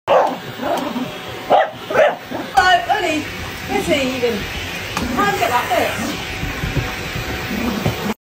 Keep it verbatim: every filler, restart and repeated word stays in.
Uh, only pity even. Can't get that bit.